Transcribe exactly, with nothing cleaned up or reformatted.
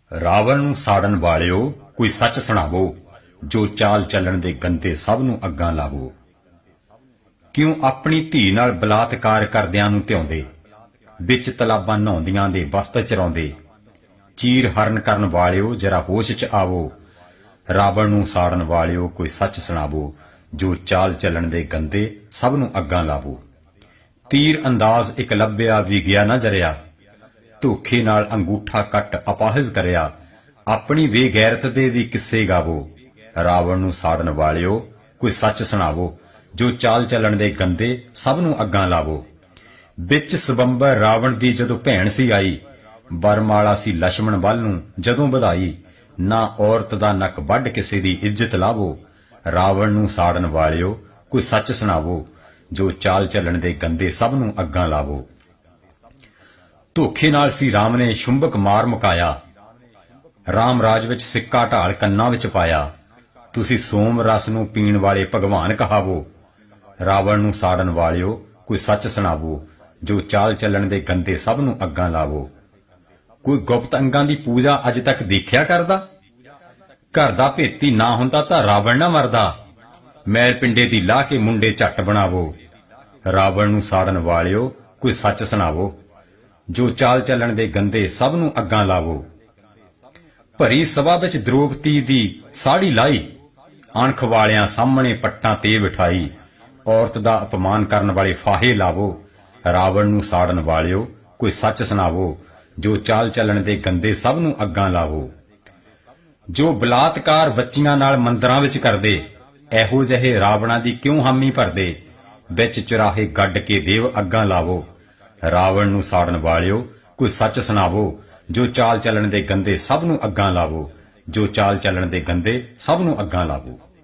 ਰਾਵਣ ਨੂੰ ਸਾੜਨ ਵਾਲਿਓ ਕੋਈ ਸੱਚ ਸੁਣਾਵੋ, ਜੋ ਚਾਲ ਚੱਲਣ ਦੇ ਗੰਦੇ ਸਭ ਨੂੰ ਅੱਗਾਂ ਲਾਵੋ। ਕਿਉਂ ਆਪਣੀ ਧੀ ਨਾਲ ਬਲਾਤਕਾਰ ਕਰਦਿਆਂ ਨੂੰ ਧਿਆਉਂਦੇ, ਵਿੱਚ ਤਲਾਬਾਂ ਨਹਾਉਂਦੀਆਂ ਦੇ ਵਸਤ ਚਰਾਉਂਦੇ। ਚੀਰ ਹਰਨ ਕਰਨ ਵਾਲਿਓ ਜਰਾ ਹੋਸ਼ ਚ ਆਵੋ, ਰਾਵਣ ਨੂੰ ਸਾੜਨ ਵਾਲਿਓ ਕੋਈ ਸੱਚ ਸੁਣਾਵੋ, ਜੋ ਚਾਲ ਚੱਲਣ ਦੇ ਗੰਦੇ ਸਭ ਨੂੰ ਅੱਗਾਂ ਲਾਵੋ। ਤੀਰ ਅੰਦਾਜ਼ ਇੱਕ ਲੱਭਿਆ ਵੀ ਗਿਆ ਨਾ ਜਰਿਆ, ਧੋਖੇ ਨਾਲ ਅੰਗੂਠਾ ਕੱਟ ਅਪਾਹਿਜ ਕਰਿਆ। ਆਪਣੀ ਬੇਗੈਰਤ ਦੇ ਵੀ ਕਿੱਸੇ ਗਾਵੋ, ਰਾਵਣ ਨੂੰ ਸਾੜਨ ਵਾਲਿਓ ਕੋਈ ਸੱਚ ਸੁਣਾਵੋ, ਜੋ ਚਾਲ ਚੱਲਣ ਦੇ ਗੰਦੇ ਸਭ ਨੂੰ ਅੱਗਾਂ ਲਾਵੋ। ਵਿੱਚ ਸਵੰਬਰ ਰਾਵਣ ਦੀ ਜਦੋਂ ਭੈਣ ਸੀ ਆਈ, ਵਰਮਾਲਾ ਸੀ ਲਛਮਣ ਵੱਲ ਨੂੰ ਜਦੋਂ ਵਧਾਈ। ਨਾ ਔਰਤ ਦਾ ਨੱਕ ਵੱਢ ਕਿਸੇ ਦੀ ਇੱਜ਼ਤ ਲਾਵੋ, ਰਾਵਣ ਨੂੰ ਸਾੜਨ ਵਾਲਿਓ ਕੋਈ ਸੱਚ ਸੁਣਾਵੋ, ਜੋ ਚਾਲ ਚੱਲਣ ਦੇ ਗੰਦੇ ਸਭ ਨੂੰ ਅੱਗਾਂ ਲਾਵੋ। ਧੋਖੇ ਨਾਲ ਸੀ ਰਾਮ ਨੇ ਸ਼ੁੰਭਕ ਮਾਰ ਮੁਕਾਇਆ, ਰਾਮ ਰਾਜ ਵਿੱਚ ਸਿੱਕਾ ਢਾਲ ਕੰਨਾਂ ਵਿੱਚ ਪਾਇਆ। ਤੁਸੀਂ ਸੋਮ ਰਸ ਨੂੰ ਪੀਣ ਵਾਲੇ ਭਗਵਾਨ ਕਹਾਵੋ, ਰਾਵਣ ਨੂੰ ਸਾੜਨ ਵਾਲਿਓ ਕੋਈ ਸੱਚ ਸੁਣਾਵੋ, ਜੋ ਚਾਲ ਚੱਲਣ ਦੇ ਗੰਦੇ ਸਭ ਨੂੰ ਅੱਗਾਂ ਲਾਵੋ। ਕੋਈ ਗੁਪਤ ਅੰਗਾਂ ਦੀ ਪੂਜਾ ਅੱਜ ਤੱਕ ਦੇਖਿਆ ਕਰਦਾ, ਘਰ ਦਾ ਭੇਤੀ ਨਾ ਹੁੰਦਾ ਤਾਂ ਰਾਵਣ ਨਾ ਮਰਦਾ। ਮੈਲ ਪਿੰਡੇ ਦੀ ਲਾਹ ਕੇ ਮੁੰਡੇ ਝੱਟ ਬਣਾਵੋ, ਰਾਵਣ ਨੂੰ ਸਾੜਨ ਵਾਲਿਓ ਕੋਈ ਸੱਚ ਸੁਣਾਵੋ, ਜੋ ਚਾਲ ਚੱਲਣ ਦੇ ਗੰਦੇ ਸਭ ਨੂੰ ਅੱਗਾਂ ਲਾਵੋ। ਭਰੀ ਸਭਾ ਵਿੱਚ ਦ੍ਰੋਪਦੀ ਦੀ ਸਾੜੀ ਲਾਈ, ਅਣਖ ਵਾਲਿਆਂ ਸਾਹਮਣੇ ਪੱਟਾਂ ਤੇ ਬਿਠਾਈ। ਔਰਤ ਦਾ ਅਪਮਾਨ ਕਰਨ ਵਾਲੇ ਫਾਹੇ ਲਾਵੋ, ਰਾਵਣ ਨੂੰ ਸਾੜਨ ਵਾਲਿਓ ਕੋਈ ਸੱਚ ਸੁਣਾਵੋ, ਜੋ ਚਾਲ ਚੱਲਣ ਦੇ ਗੰਦੇ ਸਭ ਨੂੰ ਅੱਗਾਂ ਲਾਵੋ। ਜੋ ਬਲਾਤਕਾਰ ਬੱਚੀਆਂ ਨਾਲ ਮੰਦਰਾਂ ਵਿੱਚ ਕਰਦੇ, ਇਹੋ ਜਿਹੇ ਰਾਵਣਾਂ ਦੀ ਕਿਉਂ ਹਾਮੀ ਭਰਦੇ। ਵਿੱਚ ਚੁਰਾਹੇ ਗੱਡ ਕੇ ਦੇਵ ਅੱਗਾਂ ਲਾਵੋ, ਰਾਵਣ ਨੂੰ ਸਾੜਨ ਵਾਲਿਓ ਕੋਈ ਸੱਚ ਸੁਣਾਵੋ, ਜੋ ਚਾਲ ਚੱਲਣ ਦੇ ਗੰਦੇ ਸਭ ਨੂੰ ਅੱਗਾਂ ਲਾਵੋ, ਜੋ ਚਾਲ ਚੱਲਣ ਦੇ ਗੰਦੇ ਸਭ ਨੂੰ ਅੱਗਾਂ ਲਾਵੋ।